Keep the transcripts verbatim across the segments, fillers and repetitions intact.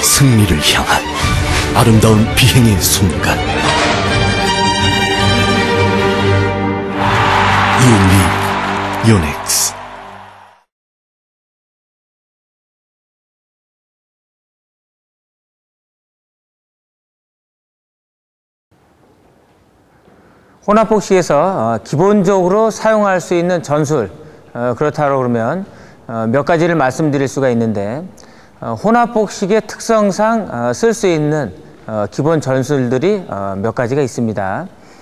승리를 향한 아름다운 비행의 순간. 유닉 요넥스. 혼합복식에서 기본적으로 사용할 수 있는 전술, 그렇다고 그러면 몇 가지를 말씀드릴 수가 있는데, 혼합복식의 특성상 쓸 수 있는 기본 전술들이 몇 가지가 있습니다.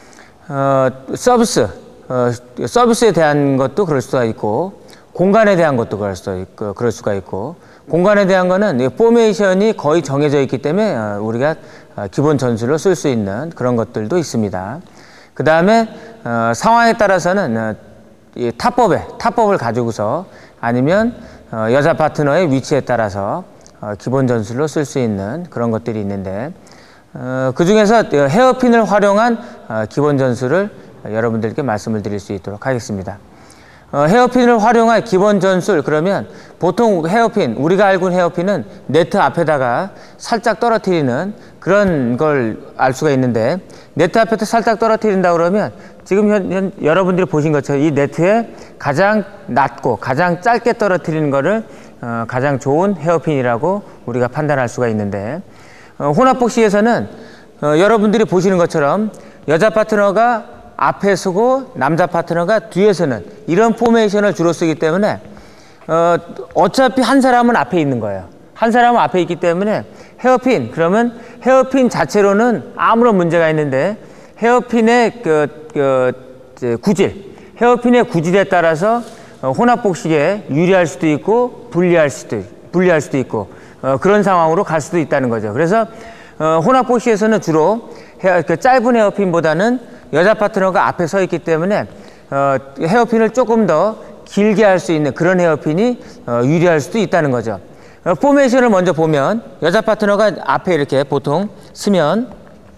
서비스, 서비스에 대한 것도 그럴 수가 있고, 공간에 대한 것도 그럴 수가 있고, 그럴 수가 있고, 공간에 대한 거는 포메이션이 거의 정해져 있기 때문에 우리가 기본 전술로 쓸 수 있는 그런 것들도 있습니다. 그 다음에 어, 상황에 따라서는 어, 이 타법에 타법을 가지고서 아니면 어, 여자 파트너의 위치에 따라서 어, 기본 전술로 쓸 수 있는 그런 것들이 있는데, 어, 그 중에서 헤어핀을 활용한 어, 기본 전술을 여러분들께 말씀을 드릴 수 있도록 하겠습니다. 어, 헤어핀을 활용한 기본 전술, 그러면 보통 헤어핀, 우리가 알고 있는 헤어핀은 네트 앞에다가 살짝 떨어뜨리는 그런 걸 알 수가 있는데, 네트 앞에서 살짝 떨어뜨린다 그러면 지금 현, 현, 여러분들이 보신 것처럼 이 네트에 가장 낮고 가장 짧게 떨어뜨리는 거를 어, 가장 좋은 헤어핀이라고 우리가 판단할 수가 있는데, 어, 혼합복식에서는 어, 여러분들이 보시는 것처럼 여자 파트너가 앞에 서고 남자 파트너가 뒤에 서는 이런 포메이션을 주로 쓰기 때문에 어, 어차피 한 사람은 앞에 있는 거예요. 한 사람은 앞에 있기 때문에 헤어핀, 그러면 헤어핀 자체로는 아무런 문제가 있는데, 헤어핀의 그, 그 구질, 헤어핀의 구질에 따라서 어, 혼합복식에 유리할 수도 있고 불리할 수도, 불리할 수도 있고 어, 그런 상황으로 갈 수도 있다는 거죠. 그래서 어, 혼합복식에서는 주로 헤어, 그 짧은 헤어핀보다는 여자 파트너가 앞에 서 있기 때문에 어, 헤어핀을 조금 더 길게 할 수 있는 그런 헤어핀이 어, 유리할 수도 있다는 거죠. 어, 포메이션을 먼저 보면 여자 파트너가 앞에 이렇게 보통 서면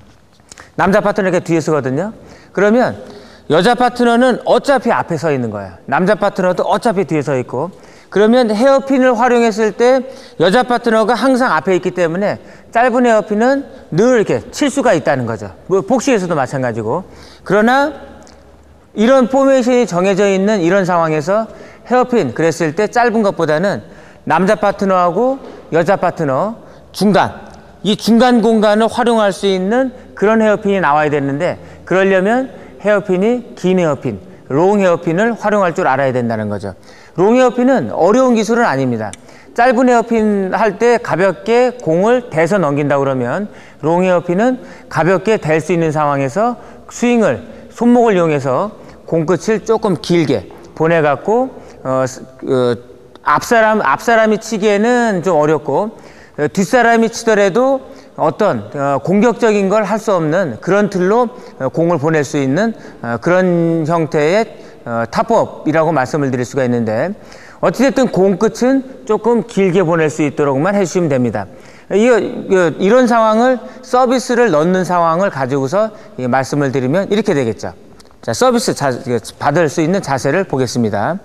남자 파트너가 이렇게 뒤에 서거든요. 그러면 여자 파트너는 어차피 앞에 서 있는 거예요. 남자 파트너도 어차피 뒤에 서 있고, 그러면 헤어핀을 활용했을 때 여자 파트너가 항상 앞에 있기 때문에 짧은 헤어핀은 늘 이렇게 칠 수가 있다는 거죠. 뭐 복식에서도 마찬가지고. 그러나 이런 포메이션이 정해져 있는 이런 상황에서 헤어핀 그랬을 때 짧은 것보다는 남자 파트너하고 여자 파트너 중간, 이 중간 공간을 활용할 수 있는 그런 헤어핀이 나와야 되는데, 그러려면 헤어핀이 긴 헤어핀, 롱 헤어핀을 활용할 줄 알아야 된다는 거죠. 롱 헤어핀은 어려운 기술은 아닙니다. 짧은 헤어핀 할 때 가볍게 공을 대서 넘긴다 그러면 롱 헤어핀은 가볍게 댈 수 있는 상황에서 스윙을, 손목을 이용해서 공끝을 조금 길게 보내갖고 어, 어, 앞사람, 앞사람이 치기에는 좀 어렵고 어, 뒷사람이 치더라도 어떤 어, 공격적인 걸 할 수 없는 그런 틀로 어, 공을 보낼 수 있는 어, 그런 형태의 어, 타법이라고 말씀을 드릴 수가 있는데, 어찌됐든 공 끝은 조금 길게 보낼 수 있도록만 해주시면 됩니다. 이, 이런 상황을 서비스를 넣는 상황을 가지고서 말씀을 드리면 이렇게 되겠죠. 자, 서비스 자, 받을 수 있는 자세를 보겠습니다.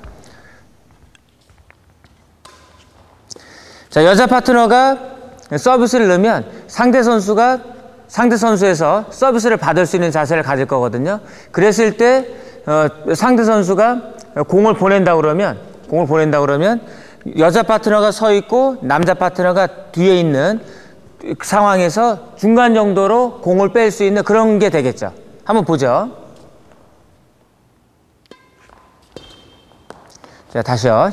자, 여자 파트너가 서비스를 넣으면 상대 선수가 상대 선수에서 서비스를 받을 수 있는 자세를 가질 거거든요. 그랬을 때 어, 상대 선수가 공을 보낸다 그러면 공을 보낸다 그러면 여자 파트너가 서 있고 남자 파트너가 뒤에 있는 상황에서 중간 정도로 공을 뺄 수 있는 그런 게 되겠죠. 한번 보죠. 자, 다시요.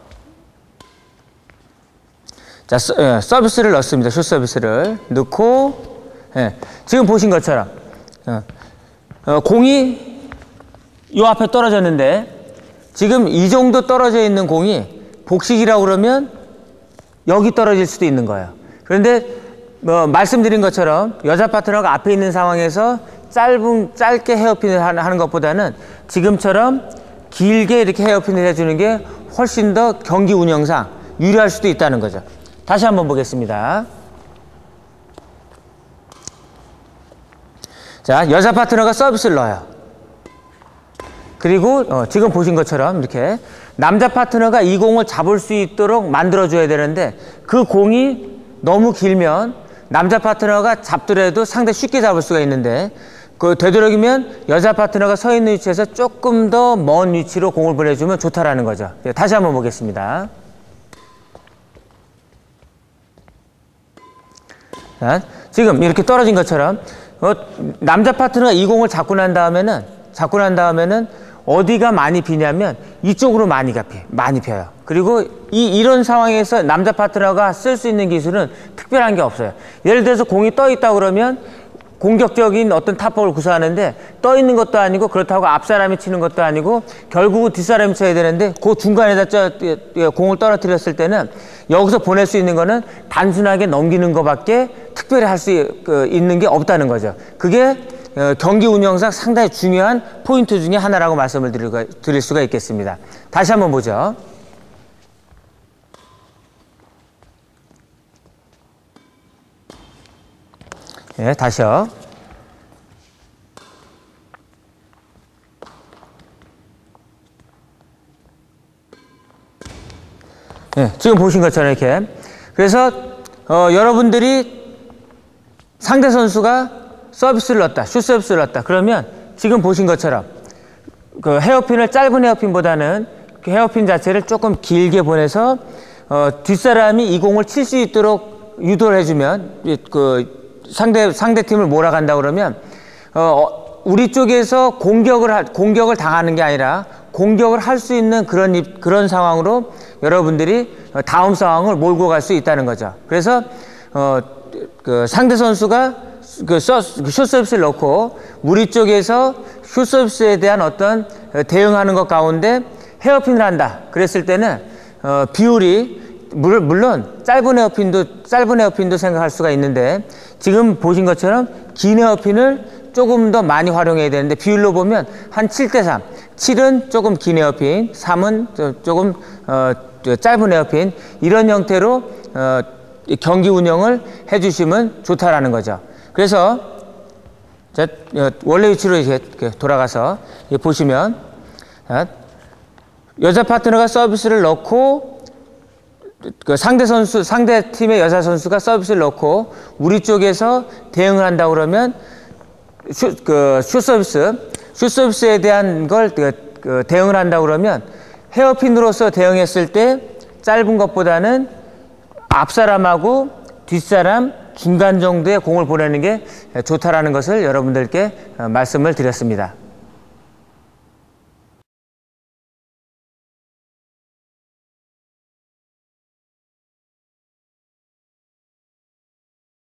자, 서, 예, 서비스를 넣습니다. 슛 서비스를 넣고, 예, 지금 보신 것처럼 어, 어, 공이 요 앞에 떨어졌는데, 지금 이 정도 떨어져 있는 공이 복식이라고 그러면 여기 떨어질 수도 있는 거예요. 그런데 뭐 말씀드린 것처럼 여자 파트너가 앞에 있는 상황에서 짧은 짧게 헤어핀을 하는 것보다는 지금처럼 길게 이렇게 헤어핀을 해주는 게 훨씬 더 경기 운영상 유리할 수도 있다는 거죠. 다시 한번 보겠습니다. 자, 여자 파트너가 서비스를 넣어요. 그리고 어, 지금 보신 것처럼 이렇게 남자 파트너가 이 공을 잡을 수 있도록 만들어줘야 되는데, 그 공이 너무 길면 남자 파트너가 잡더라도 상당히 쉽게 잡을 수가 있는데 그 되도록이면 여자 파트너가 서 있는 위치에서 조금 더 먼 위치로 공을 보내주면 좋다라는 거죠. 다시 한번 보겠습니다. 자, 지금 이렇게 떨어진 것처럼 어, 남자 파트너가 이 공을 잡고 난 다음에는 잡고 난 다음에는 어디가 많이 비냐면 이쪽으로 많이 가, 많이 펴요. 그리고 이, 이런 상황에서 남자 파트너가 쓸 수 있는 기술은 특별한 게 없어요. 예를 들어서 공이 떠 있다 그러면 공격적인 어떤 타법을 구사하는데 떠 있는 것도 아니고 그렇다고 앞 사람이 치는 것도 아니고 결국은 뒷사람이 쳐야 되는데 그 중간에다 저, 공을 떨어뜨렸을 때는 여기서 보낼 수 있는 거는 단순하게 넘기는 것밖에 특별히 할 수 있는 게 없다는 거죠. 그게 경기 운영상 상당히 중요한 포인트 중에 하나라고 말씀을 드릴 수가 있겠습니다. 다시 한번 보죠. 예, 다시요. 예, 지금 보신 것처럼 이렇게. 그래서 어, 여러분들이 상대 선수가 서비스를 넣었다, 슛 서비스를 넣었다. 그러면 지금 보신 것처럼 그 헤어핀을 짧은 헤어핀보다는 그 헤어핀 자체를 조금 길게 보내서 어, 뒷사람이 이 공을 칠 수 있도록 유도를 해주면 그 상대, 상대 팀을 몰아간다 그러면, 어, 우리 쪽에서 공격을, 하, 공격을 당하는 게 아니라 공격을 할 수 있는 그런, 그런 상황으로 여러분들이 다음 상황을 몰고 갈 수 있다는 거죠. 그래서, 어, 그 상대 선수가 그 슛 서비스를 넣고 우리 쪽에서 슛 서비스에 대한 어떤 대응하는 것 가운데 헤어핀을 한다. 그랬을 때는, 어, 비율이 물론 짧은 헤어핀도 짧은 헤어핀도 생각할 수가 있는데 지금 보신 것처럼 긴 헤어핀을 조금 더 많이 활용해야 되는데 비율로 보면 한 칠 대 삼. 칠은 조금 긴 헤어핀, 삼은 조금 어, 짧은 헤어핀 이런 형태로 어, 경기 운영을 해주시면 좋다라는 거죠. 그래서 자, 원래 위치로 이렇게 돌아가서 보시면 자, 여자 파트너가 서비스를 넣고 그 상대 선수, 상대 팀의 여자 선수가 서비스를 넣고 우리 쪽에서 대응을 한다 그러면 슛, 그, 슛 서비스, 슛 서비스에 대한 걸 그, 그 대응을 한다 그러면 헤어핀으로서 대응했을 때 짧은 것보다는 앞사람하고 뒷사람 중간 정도의 공을 보내는 게 좋다라는 것을 여러분들께 말씀을 드렸습니다.